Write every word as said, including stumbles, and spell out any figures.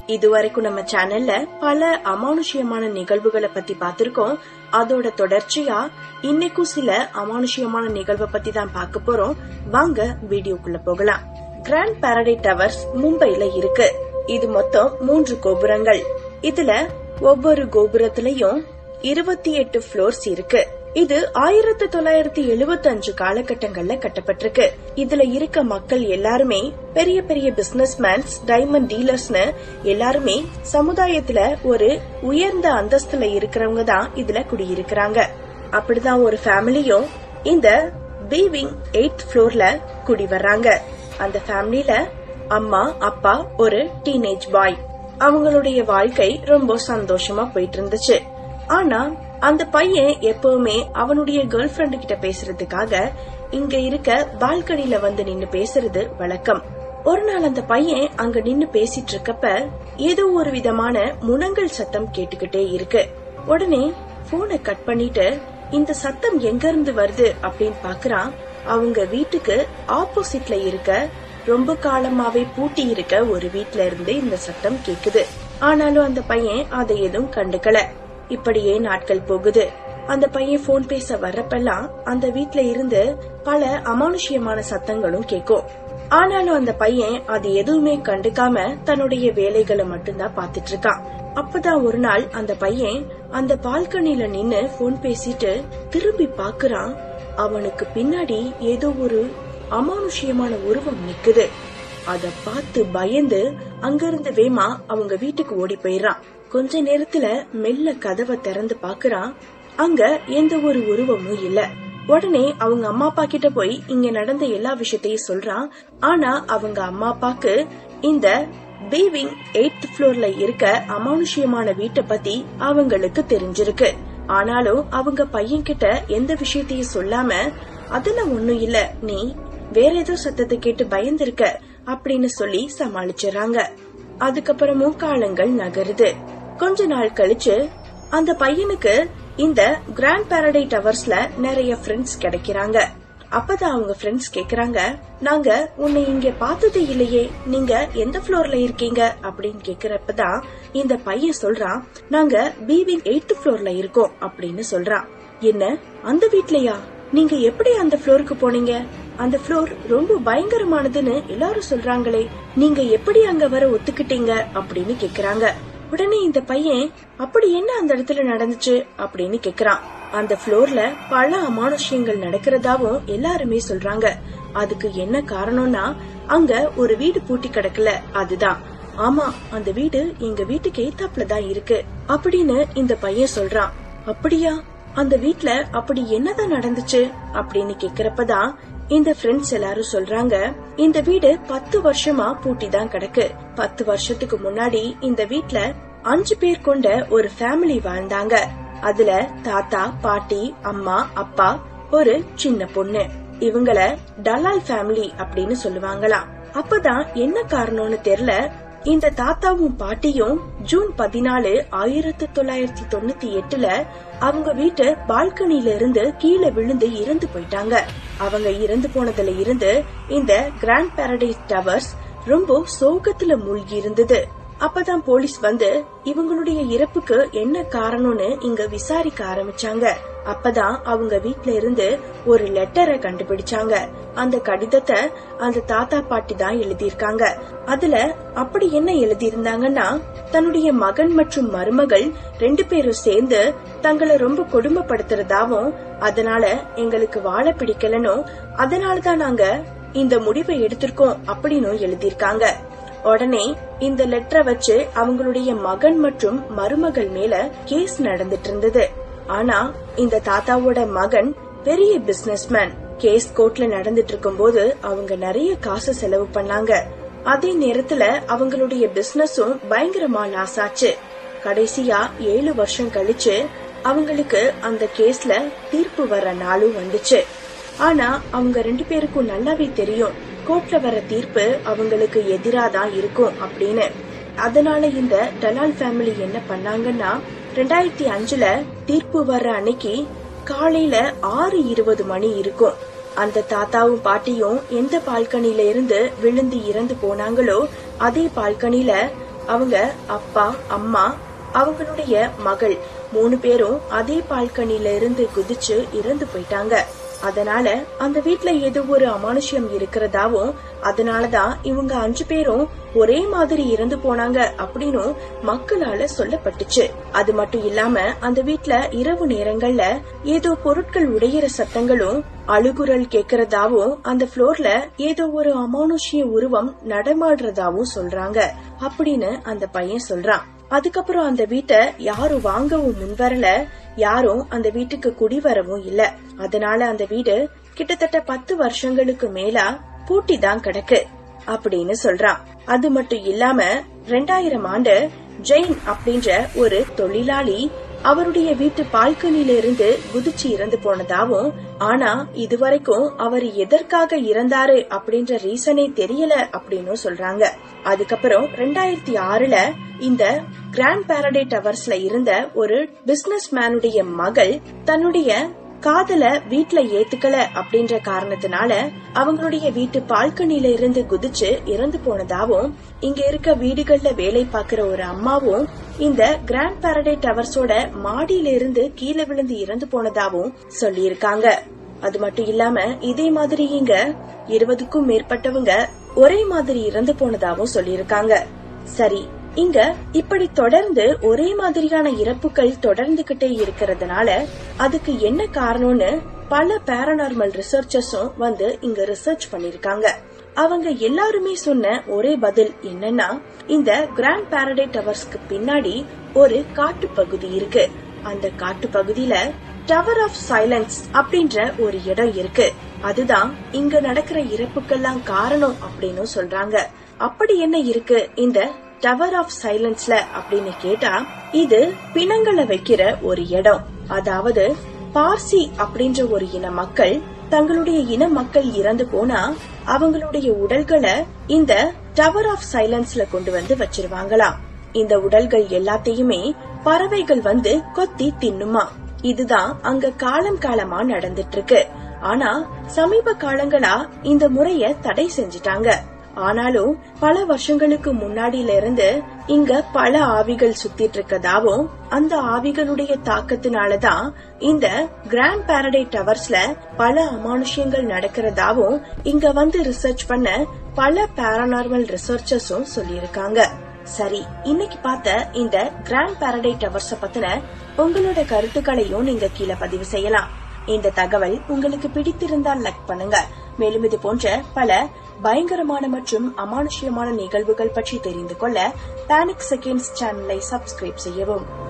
இதுவரைக்கும் நம்ம சேனல்ல பல அமானுஷ்யமான நிகழ்வுகளை பத்தி பாத்திருக்கோம். அதோட தொடர்ச்சியா இன்னைக்கும் சில அமானுஷ்யமான நிகழ்வை பத்தி தான் பார்க்க போறோம். வாங்க வீடியோக்குள்ள போகலாம். கிராண்ட் பாரடைஸ் டவர்ஸ் மும்பைல இருக்கு. இது மொத்தம் மூன்று கோபுரங்கள். இதுல ஒவ்வொரு கோபுரத்திலையும் இருபத்தி எட்டு ஃப்ளோர்ஸ் இருக்கு. இது ஆயிரத்தி தொள்ளாயிரத்தி எழுபத்தி அஞ்சு காலகட்டங்கள்ல கட்டப்பட்டிருக்கு. இதுல இருக்க மக்கள் எல்லாருமே பெரிய பெரிய பிசினஸ் மேன்ஸ், டைமண்ட் டீலர்ஸ்னு எல்லாருமே சமுதாயத்துல ஒரு உயர்ந்த அந்தஸ்துல இருக்கிறவங்க தான் இதுல குடியிருக்கிறாங்க. அப்படிதான் ஒரு ஃபேமிலியும் இந்த பீவிங் எய்த் ஃப்ளோர்ல குடி வர்றாங்க. அந்த ஃபேமிலில அம்மா, அப்பா, ஒரு டீனேஜ் பாய். அவங்களுடைய வாழ்க்கை ரொம்ப சந்தோஷமா போயிட்டு இருந்துச்சு. ஆனா அந்த பையன் எப்பவுமே அவனுடைய கேர்ள் ஃபிரெண்ட் கிட்ட பேசுறதுக்காக இங்க இருக்க பால்கனில வந்து நின்னு பேசுறது வழக்கம். ஒரு நாள் அந்த பையன் அங்க நின்னு பேசிட்டு இருக்கப்ப ஏதோ ஒரு விதமான முனங்கல் சத்தம் கேட்டுக்கிட்டே இருக்கு. உடனே போனை கட் பண்ணிட்டு இந்த சத்தம் எங்க இருந்து வருது அப்படின்னு பாக்குறான். அவங்க வீட்டுக்கு ஆப்போசிட்ல இருக்க ரொம்ப காலமாவே பூட்டி இருக்க ஒரு வீட்ல இருந்து இந்த சத்தம் கேக்குது. ஆனாலும் அந்த பையன் அதை எதுவும் கண்டுக்கல. இப்படியே நாட்கள் போகுது. அந்த பையன் போன் பேச வர்றப்பெல்லாம் அந்த வீட்ல இருந்து பல அமானுஷ்யமான சத்தங்களும் கேக்கும். ஆனாலும் அந்த பையன் அது எதுவுமே கண்டுக்காம தன்னுடைய வேலைகளை மட்டும்தான் பாத்துட்டு இருக்கான். அப்பதான் ஒரு நாள் அந்த பையன் அந்த பால்கனில நின்னு போன் பேசிட்டு திரும்பி பாக்குறான். அவனுக்கு பின்னாடி ஏதோ ஒரு அமானுஷ்யமான உருவம் நிக்குது. அத பார்த்து பயந்து அங்கிருந்து வேமா அவங்க வீட்டுக்கு ஓடி போயிடறான். கொஞ்ச நேரத்துல மெல்ல கதவை திறந்து பாக்குறான். அங்க எந்த ஒரு உருவமும் இல்ல. உடனே அவங்க அம்மா அப்பா கிட்ட போய் இங்க நடந்த எல்லா விஷயத்தையும் சொல்றான். ஆனா அவங்க அம்மா அப்பாக்கு இந்த பீவிங் எய்த் ஃப்ளோர்ல இருக்க அமானுஷ்யமான வீட்டை பத்தி அவங்களுக்கு தெரிஞ்சிருக்கு. ஆனாலும் அவங்க பையன் கிட்ட எந்த விஷயத்தையும் சொல்லாம அதெல்லாம் ஒண்ணும் இல்ல, நீ வேற ஏதோ சத்தத்தை கேட்டு பயந்திருக்க அப்படின்னு சொல்லி சமாளிச்சுறாங்க. அதுக்கப்புறமும் காலங்கள் நகருது. கொஞ்ச நாள் கழிச்சு அந்த பையனுக்கு இந்த கிராண்ட் பாரடைஸ் டவர்ஸ்ல நிறைய ஃப்ரெண்ட்ஸ் கிடைக்கிறாங்க. அப்பதான் அவங்க ஃப்ரெண்ட்ஸ் கேக்குறாங்க, நாங்க உன்னை இங்க பார்த்ததே இல்லையே, நீங்க எந்த ஃப்ளோர்ல இருக்கீங்க அப்படின்னு கேக்குறப்பதான் இந்த பையன் சொல்றான், நாங்க பீவிங் எய்த் ஃப்ளோர்ல இருக்கோம் அப்படின்னு சொல்றான். என்ன, அந்த வீட்லயா? நீங்க எப்படி அந்த ஃப்ளோருக்கு போனீங்க? அந்த ஃப்ளோர் ரொம்ப பயங்கரமானதுன்னு எல்லாரும் சொல்றாங்களே, நீங்க எப்படி அங்க வர ஒத்துக்கிட்டீங்க அப்படின்னு கேக்குறாங்க. உடனே இந்த பையன், அப்படி என்ன அந்த இடத்துல நடந்துச்சு அப்படின்னு கேக்குறான். அந்த ஃப்ளோர்ல பல அமானுஷ்யங்கள் நடக்கிறதாவும் எல்லாருமே சொல்றாங்க. அதுக்கு என்ன காரணம்னா, அங்க ஒரு வீடு பூட்டி கிடக்கல, அதுதான். ஆமா, அந்த வீடு எங்க வீட்டுக்கு ஏத்தாப்புலதான் இருக்கு அப்படின்னு இந்த பையன் சொல்றான். அப்படியா? அந்த வீட்ல அப்படி என்னதான் நடந்துச்சு அப்படின்னு கேக்குறப்பதான் இந்த ஃப்ரெண்ட்ஸ் எல்லாரும் சொல்றாங்க, இந்த வீடு பத்து வருஷமா பூட்டி தான் கிடக்கு. பத்து வருஷத்துக்கு முன்னாடி இந்த வீட்ல அஞ்சு பேர் கொண்ட ஒரு ஃபேமிலி வாழ்ந்தாங்க. அதுல தாத்தா, பாட்டி, அம்மா, அப்பா, ஒரு சின்ன பொண்ணு. இவங்கள டலால் ஃபேமிலி அப்படின்னு சொல்லுவாங்களாம். அப்பதான் என்ன காரணம்னு தெரியல, இந்த தாத்தாவும் பாட்டியும் ஜூன் பதினாலு ஆயிரத்தி தொள்ளாயிரத்தி தொண்ணூத்தி எட்டுல அவங்க வீட்டு பால்கனில இருந்து கீழே விழுந்து இறந்து போயிட்டாங்க. அவங்க இறந்து போனதுல இருந்து இந்த கிராண்ட் பாரடைஸ் டவர்ஸ் ரொம்ப சோகத்துல மூழ்கி இருந்தது. அப்பதான் போலீஸ் வந்து இவங்களுடைய இறப்புக்கு என்ன காரணம்னு இங்க விசாரிக்க ஆரம்பிச்சாங்க. அப்பதான் அவங்க வீட்ல இருந்து ஒரு லெட்டரை கண்டுபிடிச்சாங்க. அந்த கடிதத்தை அந்த தாத்தா பாட்டி தான் எழுதியிருக்காங்க. அதுல அப்படி என்ன எழுதியிருந்தாங்கன்னா, தன்னுடைய மகன் மற்றும் மருமகள் ரெண்டு பேரும் சேர்ந்து தங்களை ரொம்ப கொடுமைப்படுத்துறதாவும், அதனால எங்களுக்கு வாழ பிடிக்கலனும், அதனாலதான் நாங்க இந்த முடிவை எடுத்திருக்கோம் அப்படின்னு எழுதியிருக்காங்க. உடனே இந்த லெட்டரை வச்சு அவங்களுடைய மகன் மற்றும் மருமகள் மேல கேஸ் நடந்துட்டு இருந்தது. ஆனா இந்த தாத்தாவோட மகன் பெரிய பிசினஸ்மேன். கேஸ் கோர்ட்ல நடந்துட்டு இருக்கும் போது அவங்க நிறைய காசு செலவு பண்ணாங்க. அதே நேரத்துல அவங்களுடைய பிசினஸும் பயங்கரமா லாஸ் ஆச்சு. கடைசியா ஏழு வருஷம் கழிச்சு அவங்களுக்கு அந்த கேஸ்ல தீர்ப்பு வர நாளும் வந்துச்சு. ஆனா அவங்க ரெண்டு பேருக்கும் நல்லாவே தெரியும், கோர்ட்ல வர தீர்ப்பு அவங்களுக்கு எதிராதான் இருக்கும் அப்படின்னு. அதனால இந்த டலால் ஃபேமிலி என்ன பண்ணாங்கன்னா, ரெண்டாயிரத்தி அஞ்சுல தீர்ப்பு வர்ற அன்னைக்கு காலையில ஆறு இருபது மணி இருக்கும். அந்த தாத்தாவும் பாட்டியும் எந்த பால்கனில இருந்து விழுந்து இறந்து போனாங்களோ அதே பால்கனில அவங்க அப்பா, அம்மா, அவங்களுடைய மகள் மூணு பேரும் அதே பால்கனில இருந்து குதிச்சு இறந்து போயிட்டாங்க. அதனால அந்த வீட்ல ஏதோ ஒரு அமானுஷ்யம் இருக்கிறதாவும், அதனாலதான் இவங்க அஞ்சு பேரும் ஒரே மாதிரி இறந்து போனாங்க அப்படின்னு மக்களால சொல்லப்பட்டுச்சு. அது மட்டும் இல்லாம அந்த வீட்ல இரவு நேரங்கள்ல ஏதோ பொருட்கள் உடையிற சத்தங்களும் அழுகுரல் கேக்குறதாவும், அந்த புளோர்ல ஏதோ ஒரு அமானுஷ்ய உருவம் நடமாடுறதாவும் சொல்றாங்க அப்படின்னு அந்த பையன் சொல்றான். அதுக்கப்புறம் அந்த வீட்டை யாரும் வாங்கவும் முன்வரல, யாரும் அந்த வீட்டுக்கு குடி வரவும் இல்ல. அதனால அந்த வீடு கிட்டத்தட்ட பத்து வருஷங்களுக்கு மேலா பூட்டி தான் கிடக்கு அப்படின்னு சொல்றான். அது மட்டும் இல்லாம ரெண்டாயிரம் ஆண்டு ஜெயின் அப்படின்ற ஒரு தொழிலாளி அவருடைய வீட்டு பால்கனில இருந்து குதிச்சு இறந்து போனதாவும், ஆனா இதுவரைக்கும் அவர் எதற்காக இறந்தாரு அப்படின்ற ரீசனே தெரியல அப்படின்னு சொல்றாங்க. அதுக்கப்புறம் ரெண்டாயிரத்தி ஆறுல இந்த கிராண்ட் பாரடே டவர்ஸ்ல இருந்த ஒரு பிசினஸ் மேனுடைய மகள் தன்னுடைய காதல வீட்ல ஏத்துக்கல அப்படின்ற காரணத்தினால அவங்களுடைய வீட்டு பால்கனில இருந்து குதிச்சு இறந்து போனதாவும், இங்க இருக்க வீடுகள்ல வேலை பாக்குற ஒரு அம்மாவும் இந்த கிராண்ட் பாரடே டவர்ஸோட மாடியில இருந்து கீழே விழுந்து இறந்து போனதாவும் சொல்லி இருக்காங்க. அது மட்டும் இல்லாம இதே மாதிரி இங்க இருபதுக்கும் மேற்பட்டவங்க ஒரே மாதிரி இறந்து போனதாவும் சொல்லியிருக்காங்க. சரி, இங்க இப்படி தொடர்ந்து ஒரே மாதிரியான இறப்புகள் தொடர்ந்துகிட்டே இருக்கிறதுனால அதுக்கு என்ன காரணம்னு பல பாராநார்மல் ரிசர்ச்சர்ஸும் வந்து இங்க ரிசர்ச் பண்ணிருக்காங்க. அவங்க எல்லாருமே சொன்ன ஒரே பதில் என்னன்னா, இந்த கிராண்ட் பாரடே டவர்ஸ்க்கு பின்னாடி ஒரு காட்டு பகுதி இருக்கு. அந்த காட்டு பகுதியில டவர் ஆஃப் சைலன்ஸ் அப்படின்ற ஒரு இடம் இருக்கு. அதுதான் இங்க நடக்கிற இறப்புக்கெல்லாம் காரணம் அப்படின்னு சொல்றாங்க. அப்படி என்ன இருக்கு இந்த டவர் ஆஃப் சைலன்ஸ்ல அப்படின்னு கேட்டா, இது பிணங்களை வைக்கிற ஒரு இடம். அதாவது பார்சி அப்படின்ற ஒரு இன மக்கள் தங்களுடைய இன மக்கள் இறந்து போனா அவங்களுடைய உடல்களை இந்த டவர் ஆஃப் சைலன்ஸ்ல கொண்டு வந்து வச்சிருவாங்களாம். இந்த உடல்கள் எல்லாத்தையுமே பறவைகள் வந்து கொத்தி தின்னுமா. இதுதான் அங்க காலம் காலமா நடந்துட்டு இருக்கு. ஆனா சமீப காலங்களா இந்த முறைய தடை செஞ்சிட்டாங்க. ஆனாலும் பல வருஷங்களுக்கு முன்னாடியில இருந்து இங்க பல ஆவிகள் சுத்திட்டு இருக்கதாவும், அந்த ஆவிகளுடைய தாக்கத்தினாலதான் இந்த கிராண்ட் பாரடே டவர்ஸ்ல பல அமானுஷ்யங்கள் நடக்கிறதாவும் இங்க வந்து ரிசர்ச் பண்ண பல பாராநார்மல் ரிசர்ச்சர்ஸும் சொல்லியிருக்காங்க. சரி, இன்னைக்கு பார்த்த இந்த கிராண்ட் பாரடே டவர்ஸ பத்தின உங்களோட கருத்துக்களையும் நீங்க கீழே பதிவு செய்யலாம். இந்த தகவல் உங்களுக்கு பிடித்திருந்தால் லைக் பண்ணுங்க. மேலும் இது போன்ற பல பயங்கரமான மற்றும் அமானுஷ்யமான நிகழ்வுகள் பற்றி தெரிந்து கொள்ள பேனிக் செகண்ட்ஸ் சேனலை சப்ஸ்கிரைப் செய்யவும்.